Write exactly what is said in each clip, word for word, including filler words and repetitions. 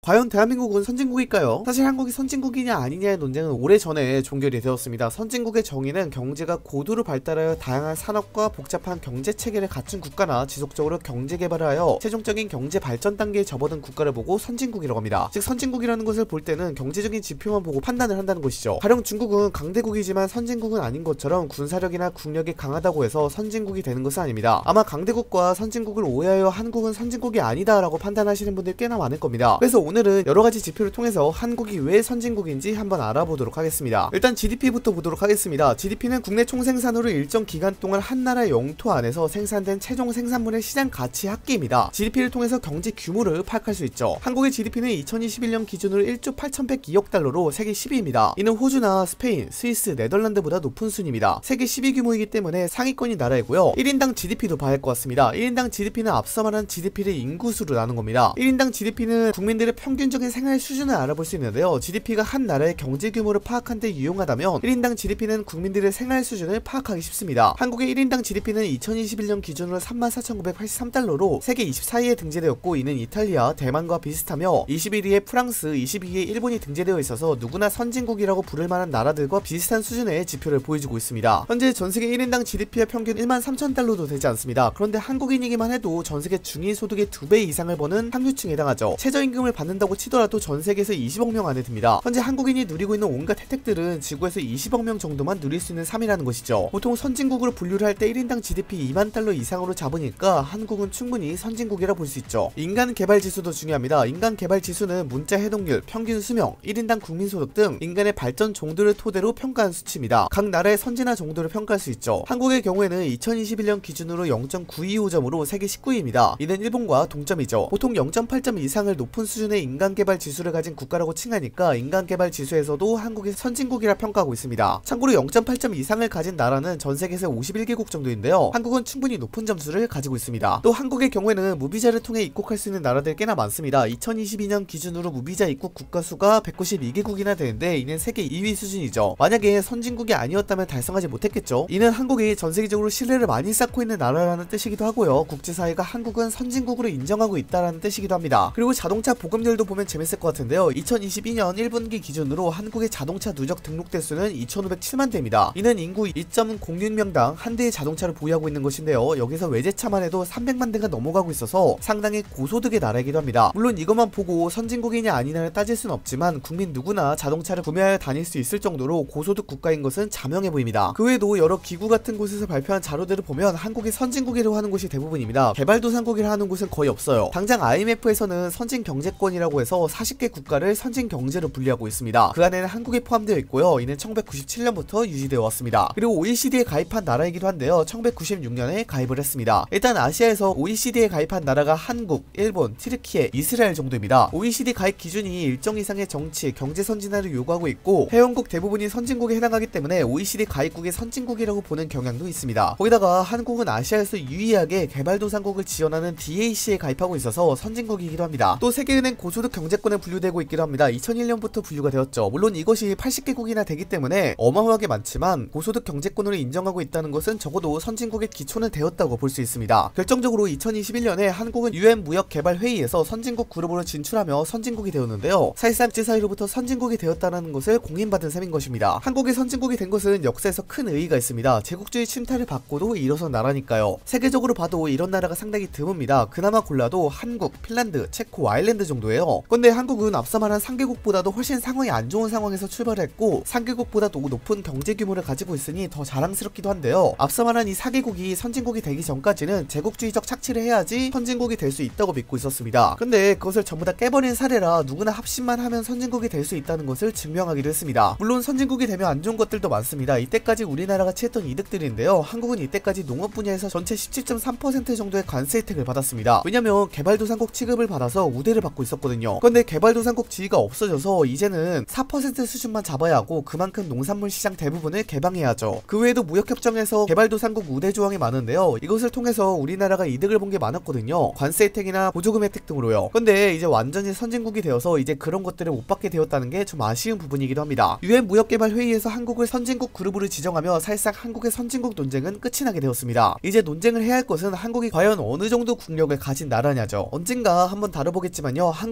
과연 대한민국은 선진국일까요? 사실 한국이 선진국이냐 아니냐의 논쟁은 오래전에 종결이 되었습니다. 선진국의 정의는 경제가 고도로 발달하여 다양한 산업과 복잡한 경제 체계를 갖춘 국가나 지속적으로 경제 개발을 하여 최종적인 경제 발전 단계에 접어든 국가를 보고 선진국이라고 합니다. 즉 선진국이라는 것을 볼 때는 경제적인 지표만 보고 판단을 한다는 것이죠. 가령 중국은 강대국이지만 선진국은 아닌 것처럼 군사력이나 국력이 강하다고 해서 선진국이 되는 것은 아닙니다. 아마 강대국과 선진국을 오해하여 한국은 선진국이 아니다 라고 판단하시는 분들 꽤나 많을 겁니다. 그래서 오늘은 여러가지 지표를 통해서 한국이 왜 선진국인지 한번 알아보도록 하겠습니다. 일단 지디피부터 보도록 하겠습니다. 지디피는 국내 총생산으로 일정 기간 동안 한 나라의 영토 안에서 생산된 최종 생산물의 시장 가치 합계입니다. 지디피를 통해서 경제 규모를 파악할 수 있죠. 한국의 지디피는 이천이십일 년 기준으로 일조 팔천백이억 달러로 세계 십 위입니다. 이는 호주나 스페인, 스위스, 네덜란드보다 높은 순위입니다. 세계 십 위 규모이기 때문에 상위권인 나라이고요. 일 인당 지디피도 봐야 할 것 같습니다. 일 인당 지디피는 앞서 말한 지디피를 인구수로 나눈 겁니다. 일 인당 지디피는 국민들의 평균적인 생활 수준을 알아볼 수 있는데요. 지디피가 한 나라의 경제 규모를 파악한 데 유용하다면 일 인당 지디피는 국민들의 생활 수준을 파악하기 쉽습니다. 한국의 일 인당 지디피는 이천이십일 년 기준으로 삼만 사천구백팔십삼 달러로 세계 이십사 위에 등재되었고 이는 이탈리아, 대만과 비슷하며 이십일 위에 프랑스, 이십이 위에 일본이 등재되어 있어서 누구나 선진국이라고 부를 만한 나라들과 비슷한 수준의 지표를 보여주고 있습니다. 현재 전세계 일 인당 지디피의 평균 일만 삼천 달러도 되지 않습니다. 그런데 한국인이기만 해도 전세계 중위소득의 두 배 이상을 버는 상류층에 해당하죠. 최저임금을 받는다고 치더라도 전세계에서 이십억 명 안에 듭니다. 현재 한국인이 누리고 있는 온갖 혜택들은 지구에서 이십억 명 정도만 누릴 수 있는 삶이라는 것이죠. 보통 선진국으로 분류를 할 때 일 인당 지디피 이만 달러 이상으로 잡으니까 한국은 충분히 선진국이라 볼 수 있죠. 인간 개발 지수도 중요합니다. 인간 개발 지수는 문자 해독률, 평균 수명, 일 인당 국민소득 등 인간의 발전 정도를 토대로 평가한 수치입니다. 각 나라의 선진화 정도를 평가할 수 있죠. 한국의 경우에는 이천이십일 년 기준으로 영 점 구이오 점으로 세계 십구 위입니다. 이는 일본과 동점이죠. 보통 영 점 팔 점 이상을 높은 수준의 인간 개발 지수를 가진 국가라고 칭하니까 인간 개발 지수에서도 한국이 선진국이라 평가하고 있습니다. 참고로 영 점 팔 점 이상을 가진 나라는 전 세계에서 오십일 개국 정도인데요. 한국은 충분히 높은 점수를 가지고 있습니다. 또 한국의 경우에는 무비자를 통해 입국할 수 있는 나라들 꽤나 많습니다. 이천이십이 년 기준으로 무비자 입국 국가 수가 백구십이 개국이나 되는데 이는 세계 이 위 수준이죠. 만약에 선진국이 아니었다면 달성하지 못했겠죠. 이는 한국이 전 세계적으로 신뢰를 많이 쌓고 있는 나라라는 뜻이기도 하고요. 국제사회가 한국은 선진국으로 인정하고 있다라는 뜻이기도 합니다. 그리고 자동차 보급률도 보면 재밌을 것 같은데요. 이천이십이 년 일 분기 기준으로 한국의 자동차 누적 등록 대수는 이천오백칠만 대입니다. 이는 인구 이 점 공육 명당 한 대의 자동차를 보유하고 있는 것인데요. 여기서 외제차만 해도 삼백만 대가 넘어가고 있어서 상당히 고소득의 나라이기도 합니다. 물론 이것만 보고 선진국이냐 아니냐를 따질 수는 없지만 국민 누구나 자동차를 구매하여 다닐 수 있을 정도로 고소득 국가인 것은 자명해 보입니다. 그 외에도 여러 기구 같은 곳에서 발표한 자료들을 보면 한국이 선진국이라고 하는 곳이 대부분입니다. 개발도상국이라 하는 곳은 거의 없어요. 당장 아이엠에프에서는 선진경제권이라고 해서 사십 개 국가를 선진경제로 분류하고 있습니다. 그 안에는 한국이 포함되어 있고요. 이는 천구백구십칠 년부터 유지되어 왔습니다. 그리고 오이시디에 가입한 나라이기도 한데요. 천구백구십육 년에 가입을 했습니다. 일단 아시아에서 오이시디에 가입한 나라가 한국, 일본, 튀르키예, 이스라엘 정도입니다. 오이시디 가입 기준이 일정 이상의 정치, 경제 선진화를 요구하고 있고 회원국 대부분이 선진국에 해당하기 때문에 오이시디 가입국의 선진국이라고 보는 경향도 있습니다. 거기다가 한국은 아시아에서 유일하게 개발도상국을 지원하는 디에이씨에 가입하고 있어서 선진국이기도 합니다. 또 세계은행 고소득 경제권에 분류되고 있기도 합니다. 이천일 년부터 분류가 되었죠. 물론 이것이 팔십 개국이나 되기 때문에 어마어마하게 많지만 고소득 경제권으로 인정하고 있다는 것은 적어도 선진국의 기초는 되었다고 볼 수 있습니다. 결정적으로 이천이십일 년에 한국은 유엔 무역개발회의에서 선진국 그룹으로 진출하며 선진국이 되었는데요. 사실상 국제사회로부터 선진국이 되었다는 것을 공인받은 셈인 것입니다. 한국이 선진국이 된 것은 역사에서 큰 의의가 있습니다. 제국주의 침탈을 받고도 일어선 나라니까요. 세계적으로 봐도 이런 나라가 상당히 드뭅니다. 그나마 골라도 한국, 핀란드, 체코, 아일랜드 정도예요. 근데 한국은 앞서 말한 삼 개국보다도 훨씬 상황이 안 좋은 상황에서 출발했고 삼 개국보다도 높은 경제 규모를 가지고 있으니 더 자랑스럽기도 한데요. 앞서 말한 이 사 개국이 선진국이 되기 전까지는 제국주의적 착취를 해야지 선진국이 될 수 있다고 믿고 있었습니다. 근데 그것을 전부 다 깨버린 사례라 누구나 합심만 하면 선진국이 될 수 있다는 것을 증명하기도 했습니다. 물론 선진국이 되면 안 좋은 것들도 많습니다. 이때까지 우리나라가 취했던 이득들인데요. 한국은 이때까지 농업 분야에서 전체 십칠 점 삼 퍼센트 정도의 관세 혜택을 받았습니다. 왜냐면 개발도상국 취급을 받아서 우대를 받고 있었거든요. 근데 개발도상국 지위가 없어져서 이제는 사 퍼센트 수준만 잡아야 하고 그만큼 농산물 시장 대부분을 개방해야 하죠. 그 외에도 무역협정에서 개발도상국 우대 조항이 많은데요. 이것을 통해서 우리나라가 이득을 본 게 많았거든요. 관세 혜택이나 보조금 혜택 등으로요. 근데 이제 완전히 선진국이 되어서 이제 그런 것들을 못 받게 되었다는 게 좀 아쉬운 부분이기도 합니다. 유엔 무역개발회의에서 한국을 선진국 그룹으로 지정하며 사실상 한국의 선진국 논쟁은 끝이 나게 되었습니다. 이제 논쟁을 해야 할 것은 한국이 과연 어느 정도 국력을 가진 나라냐죠. 언젠가 한번 다뤄보겠지만요. 한국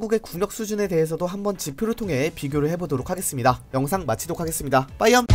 한국의 군역 수준에 대해서도 한번 지표를 통해 비교를 해보도록 하겠습니다. 영상 마치도록 하겠습니다. 빠이염.